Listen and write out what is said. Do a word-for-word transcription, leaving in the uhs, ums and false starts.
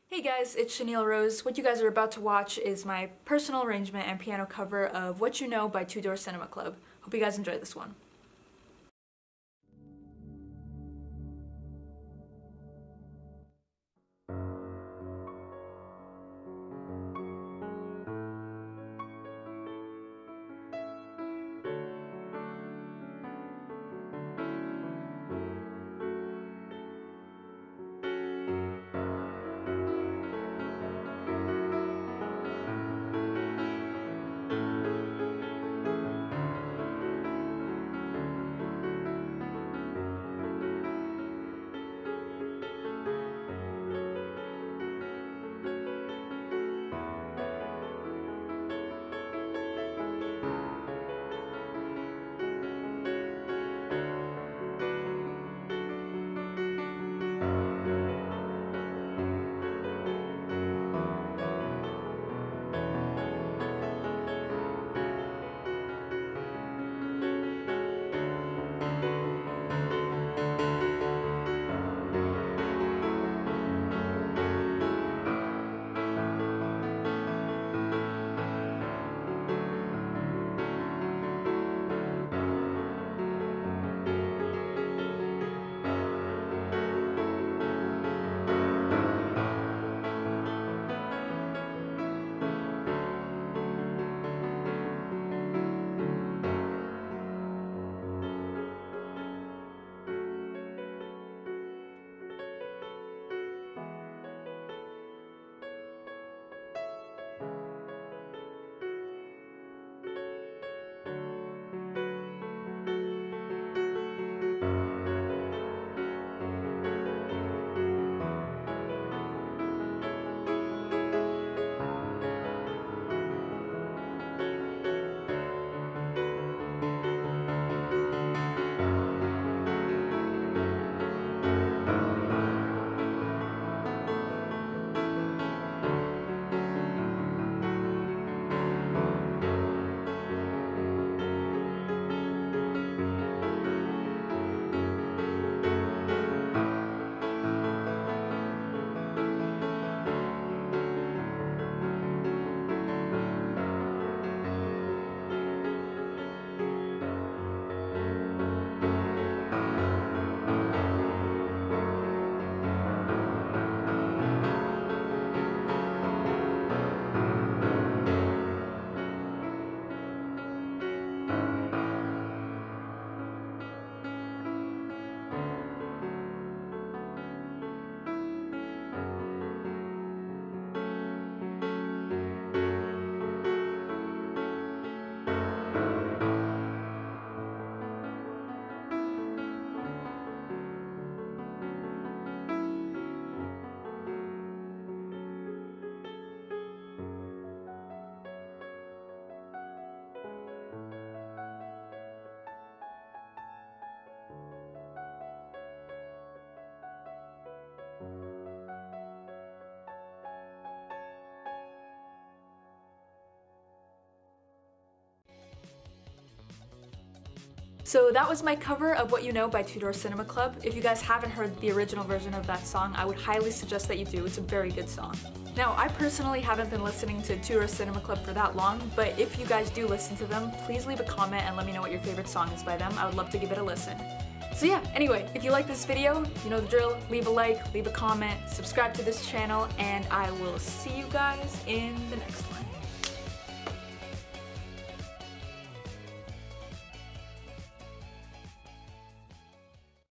Hey guys, it's Shanille Rose. What you guys are about to watch is my personal arrangement and piano cover of What You Know by Two Door Cinema Club. Hope you guys enjoy this one. So that was my cover of What You Know by Two Door Cinema Club. If you guys haven't heard the original version of that song, I would highly suggest that you do. It's a very good song. Now, I personally haven't been listening to Two Door Cinema Club for that long, but if you guys do listen to them, please leave a comment and let me know what your favorite song is by them. I would love to give it a listen. So yeah, anyway, if you like this video, you know the drill, leave a like, leave a comment, subscribe to this channel, and I will see you guys in the next one.